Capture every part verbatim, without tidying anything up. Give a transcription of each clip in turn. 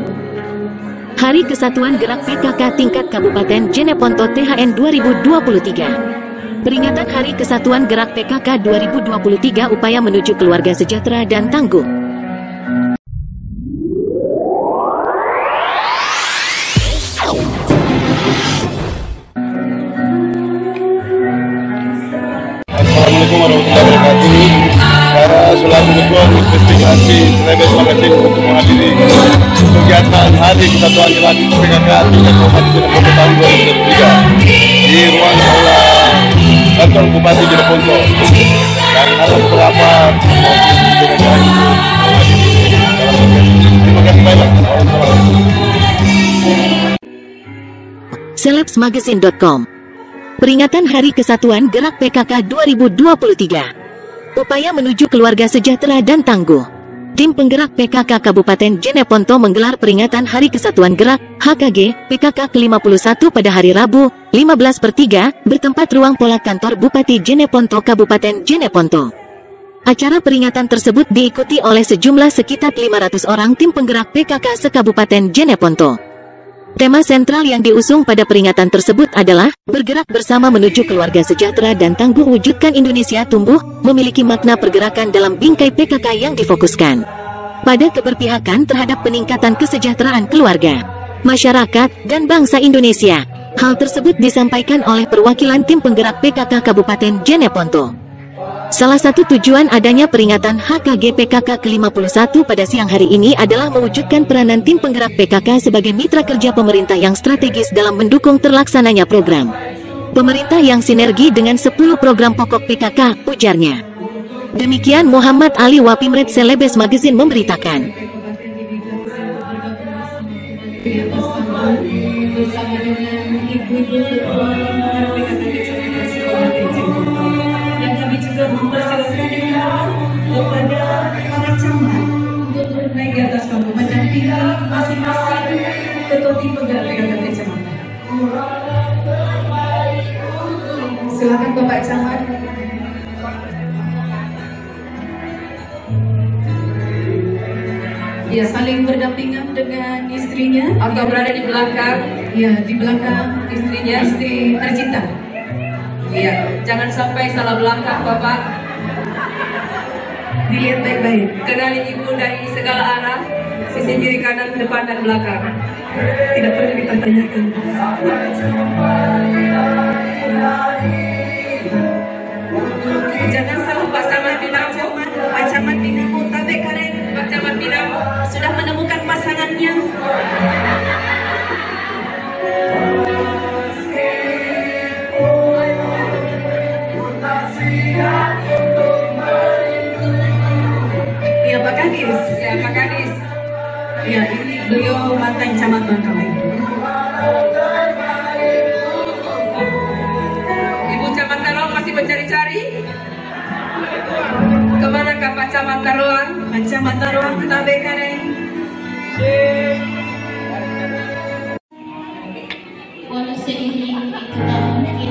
Hari Kesatuan Gerak P K K tingkat Kabupaten Jeneponto T H N dua ribu dua puluh tiga. Peringatan Hari Kesatuan Gerak P K K dua ribu dua puluh tiga upaya menuju keluarga sejahtera dan tangguh. Assalamualaikum warahmatullahi wabarakatuh. Saya selaku Ketua Investigasi Selebes Magazine untuk menghadiri kegiatan Hari Kesatuan Gerak P K K tingkat Kabupaten Jeneponto tahun dua ribu dua puluh tiga di ruang aula kantor Bupati Jeneponto. Dan ada beberapa terima kasih banyak. Selebsmagazine dot com. Peringatan Hari Kesatuan Gerak P K K dua ribu dua puluh tiga. Upaya menuju keluarga sejahtera dan tangguh. Tim penggerak P K K Kabupaten Jeneponto menggelar peringatan Hari Kesatuan Gerak H K G P K K ke lima puluh satu pada hari Rabu, lima belas per tiga, bertempat ruang pola kantor Bupati Jeneponto Kabupaten Jeneponto. Acara peringatan tersebut diikuti oleh sejumlah sekitar lima ratus orang tim penggerak P K K se-Kabupaten Jeneponto. Tema sentral yang diusung pada peringatan tersebut adalah bergerak bersama menuju keluarga sejahtera dan tangguh wujudkan Indonesia tumbuh, memiliki makna pergerakan dalam bingkai P K K yang difokuskan pada keberpihakan terhadap peningkatan kesejahteraan keluarga, masyarakat, dan bangsa Indonesia. Hal tersebut disampaikan oleh perwakilan tim penggerak P K K Kabupaten Jeneponto. Salah satu tujuan adanya peringatan H K G P K K ke lima puluh satu pada siang hari ini adalah mewujudkan peranan tim penggerak P K K sebagai mitra kerja pemerintah yang strategis dalam mendukung terlaksananya program pemerintah yang sinergi dengan sepuluh program pokok P K K, ujarnya. Demikian Muhammad Ali Wapimret Selebes Magazine memberitakan. Kepada para camat naik di atas panggung mendampingi masing-masing ketua tim penggerak P K K kecamatan. Silakan Bapak Camat. Ya, saling berdampingan dengan istrinya atau berada di belakang. Ya, di belakang istrinya, istri tercinta. Iya, jangan sampai salah belakang Bapak. Dilihat baik-baik. Kenali ibu dari segala arah, sisi kiri kanan, depan dan belakang. Tidak perlu dipertanyakan. Jangan salah Pak Camat Binamo, Pak Camat Binamo, tapi karen Pak Camat Binamo sudah menemukan pasangannya. Ya Pak Kadis, ya Pak Kadis. Ya, ini beliau mantan camat Bangkamai. Ibu Camat Karawang masih mencari-cari. Kemanakah Pak Camat Karawang? Pak Camat Karawang kita bekarin. Walau seiring itu tak mungkin.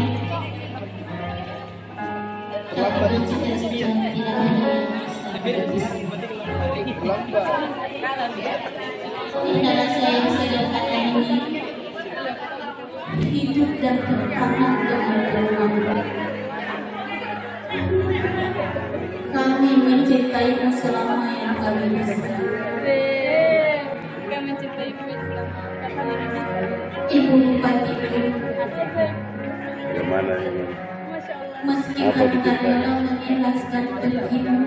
Tapi cita-cita tidak ada yang bisa berpisah. Inilah saya sederhana ini, hidup dan bertahan dengan berkorban. Kami mencintaimu selama yang kami bisa. Ibu Bupati, Bagaimana ini? meski kadang-kadang mengikhlaskan pergimu,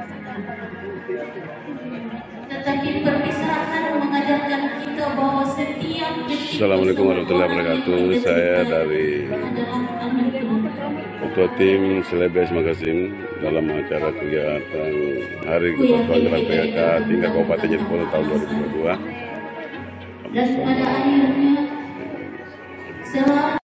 tetapi perpisahan mengajarkan kita bahwa setiap detik. Assalamualaikum warahmatullahi wabarakatuh. Saya dari Ketua Tim Selebes Magazine dalam acara kegiatan Hari Kesatuan Gerak P K K tingkat Kabupaten Jeneponto tahun dua ribu dua puluh dua. Dan pada akhirnya selalu